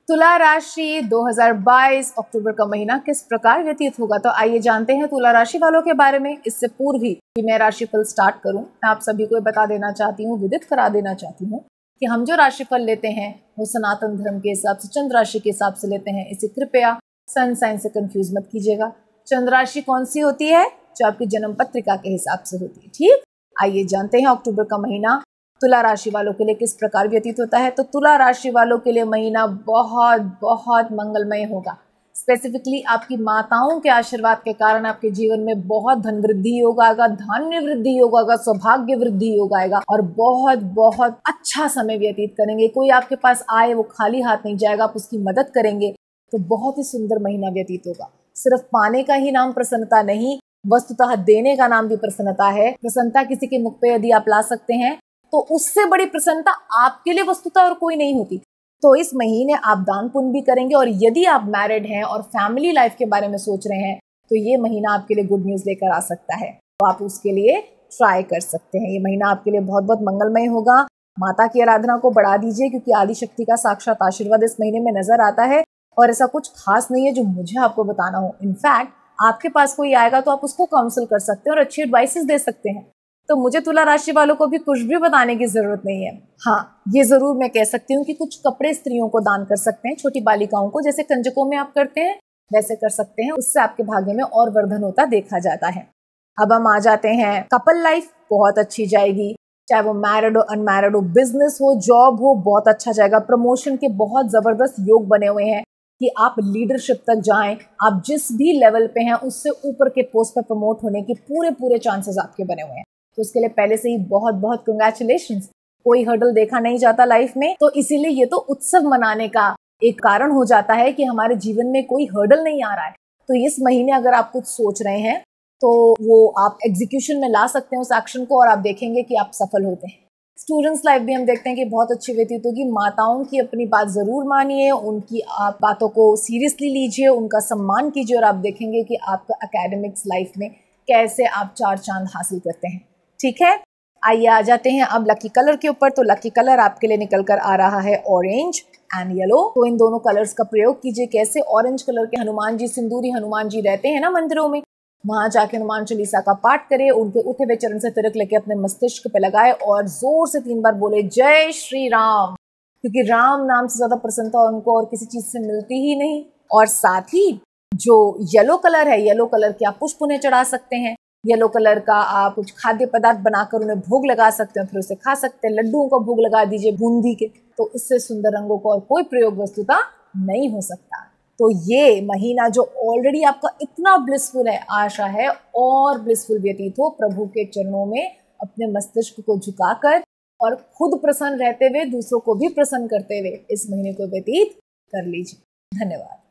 तुला राशि 2022 अक्टूबर का महीना किस प्रकार व्यतीत होगा, तो आइए जानते हैं तुला राशि वालों के बारे में। इससे पूर्व ही कि मैं राशिफल स्टार्ट करूं, मैं आप सभी को बता देना चाहती हूँ, विदित करा देना चाहती हूँ कि हम जो राशिफल लेते हैं वो सनातन धर्म के हिसाब से, चंद्र राशि के हिसाब से लेते हैं। इसे कृपया सन साइन से कंफ्यूज मत कीजिएगा। चंद्र राशि कौन सी होती है? जो आपकी जन्म पत्रिका के हिसाब से होती है। ठीक, आइए जानते हैं अक्टूबर का महीना तुला राशि वालों के लिए किस प्रकार व्यतीत होता है। तो तुला राशि वालों के लिए महीना बहुत बहुत मंगलमय होगा। स्पेसिफिकली आपकी माताओं के आशीर्वाद के कारण आपके जीवन में बहुत धन वृद्धि योग आएगा, धान्य वृद्धि योग आएगा, सौभाग्य वृद्धि योग आएगा और बहुत बहुत अच्छा समय व्यतीत करेंगे। कोई आपके पास आए वो खाली हाथ नहीं जाएगा, आप उसकी मदद करेंगे तो बहुत ही सुंदर महीना व्यतीत होगा। सिर्फ पाने का ही नाम प्रसन्नता नहीं, वस्तुतः देने का नाम भी प्रसन्नता है। प्रसन्नता किसी के मुख पे यदि आप ला सकते हैं तो उससे बड़ी प्रसन्नता आपके लिए वस्तुतः और कोई नहीं होती। तो इस महीने आप दान पुण्य भी करेंगे और यदि आप मैरिड हैं और फैमिली लाइफ के बारे में सोच रहे हैं तो ये महीना आपके लिए गुड न्यूज लेकर आ सकता है, तो आप उसके लिए ट्राई कर सकते हैं। ये महीना आपके लिए बहुत बहुत मंगलमय होगा। माता की आराधना को बढ़ा दीजिए क्योंकि आदि शक्ति का साक्षात आशीर्वाद इस महीने में नजर आता है और ऐसा कुछ खास नहीं है जो मुझे आपको बताना हो। इनफैक्ट आपके पास कोई आएगा तो आप उसको काउंसिल कर सकते हैं और अच्छी एडवाइसेस दे सकते हैं। तो मुझे तुला राशि वालों को भी कुछ भी बताने की जरूरत नहीं है। हाँ, ये जरूर मैं कह सकती हूँ कि कुछ कपड़े स्त्रियों को दान कर सकते हैं, छोटी बालिकाओं को, जैसे कंजकों में आप करते हैं वैसे कर सकते हैं। उससे आपके भाग्य में और वर्धन होता देखा जाता है। अब हम आ जाते हैं कपल लाइफ बहुत अच्छी जाएगी, चाहे वो मैरिड हो अनमैरिड हो, बिजनेस हो जॉब हो, बहुत अच्छा जाएगा। प्रमोशन के बहुत जबरदस्त योग बने हुए हैं कि आप लीडरशिप तक जाएं। आप जिस भी लेवल पे हैं उससे ऊपर के पोस्ट पर प्रमोट होने के पूरे चांसेस आपके बने हुए हैं। तो उसके लिए पहले से ही बहुत बहुत कंग्रेचुलेशंस। कोई हर्डल देखा नहीं जाता लाइफ में, तो इसीलिए ये तो उत्सव मनाने का एक कारण हो जाता है कि हमारे जीवन में कोई हर्डल नहीं आ रहा है। तो इस महीने अगर आप कुछ सोच रहे हैं तो वो आप एग्जीक्यूशन में ला सकते हैं उस एक्शन को और आप देखेंगे कि आप सफल होते हैं। स्टूडेंट्स लाइफ भी हम देखते हैं कि बहुत अच्छी व्यतीत होगी। माताओं की अपनी बात जरूर मानिए, उनकी आप बातों को सीरियसली लीजिए, उनका सम्मान कीजिए और आप देखेंगे कि आपका एकेडमिक्स लाइफ में कैसे आप 4 चांद हासिल करते हैं। ठीक है, आइए आ जाते हैं अब लकी कलर के ऊपर। तो लकी कलर आपके लिए निकल कर आ रहा है ऑरेंज एंड येलो। तो इन दोनों कलर्स का प्रयोग कीजिए। कैसे? ऑरेंज कलर के हनुमान जी, सिंदूरी हनुमान जी रहते हैं ना मंदिरों में, वहां जाके हनुमान चालीसा का पाठ करें, उनके उठे हुए चरण से तिलक लेके अपने मस्तिष्क पे लगाए और जोर से 3 बार बोले जय श्री राम, क्योंकि राम नाम से ज्यादा प्रसन्नता उनको और किसी चीज से मिलती ही नहीं। और साथ ही जो येलो कलर है, येलो कलर के आप पुष्प उन्हें चढ़ा सकते हैं। येलो कलर का आप कुछ खाद्य पदार्थ बनाकर उन्हें भोग लगा सकते हैं, फिर उसे खा सकते हैं। लड्डुओं का भोग लगा दीजिए बूंदी के, तो इससे सुंदर रंगों का और कोई प्रयोग वस्तुतः नहीं हो सकता। तो ये महीना जो ऑलरेडी आपका इतना ब्लिसफुल है, आशा है और ब्लिसफुल व्यतीत हो प्रभु के चरणों में अपने मस्तिष्क को झुकाकर और खुद प्रसन्न रहते हुए दूसरों को भी प्रसन्न करते हुए इस महीने को व्यतीत कर लीजिए। धन्यवाद।